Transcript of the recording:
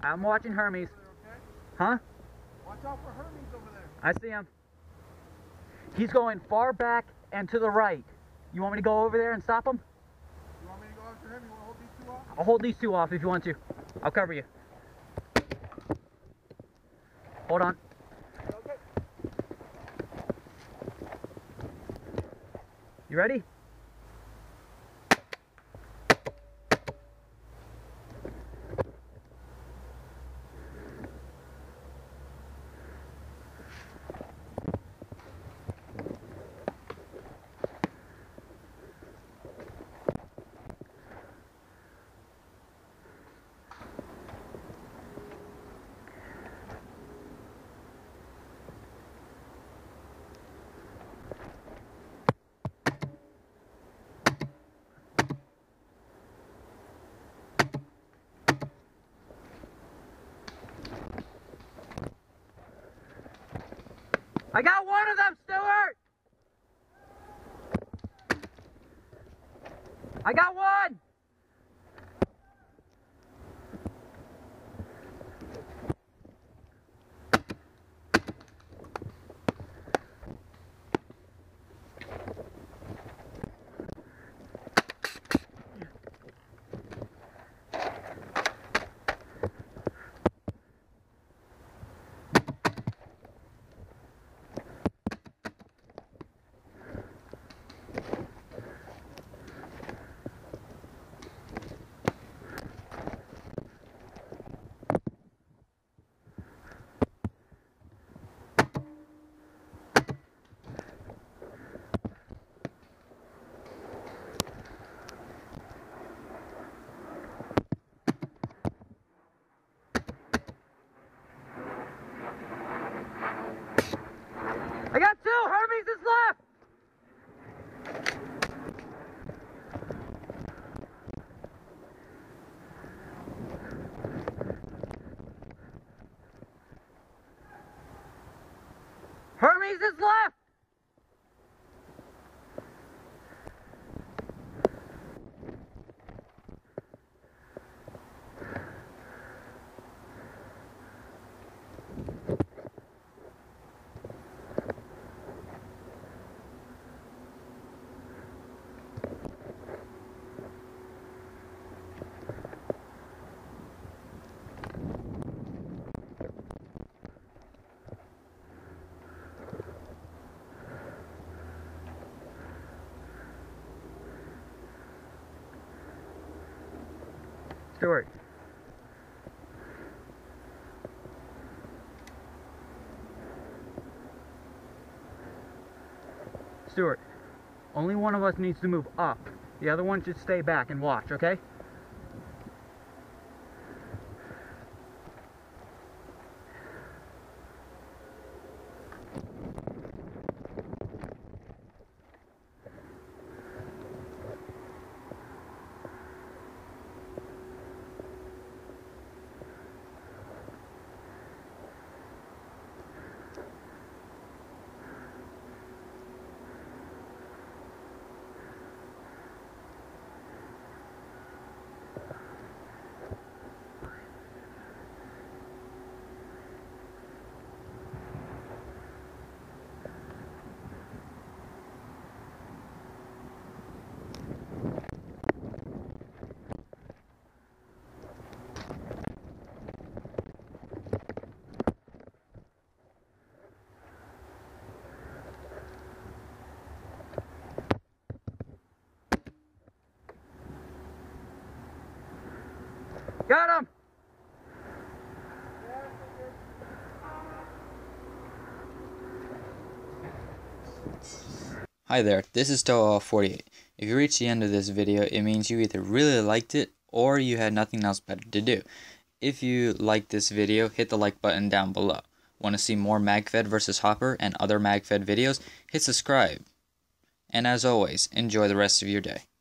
I'm watching Hermes. Okay? Huh? Watch out for Hermes over there. I see him. He's going far back and to the right. You want me to go over there and stop him? You want me to go after him? You want to hold these two off? I'll hold these two off if you want to. I'll cover you. Hold on. Okay. You ready? I got one of them, Stuart! I got one! I got two! Hermes is left! Hermes is left! Stuart. Stuart, only one of us needs to move up. The other one should stay back and watch, okay? Got him! Hi there, this is Toa48. If you reached the end of this video, it means you either really liked it or you had nothing else better to do. If you liked this video, hit the like button down below. Want to see more MagFed vs Hopper and other MagFed videos? Hit subscribe. And as always, enjoy the rest of your day.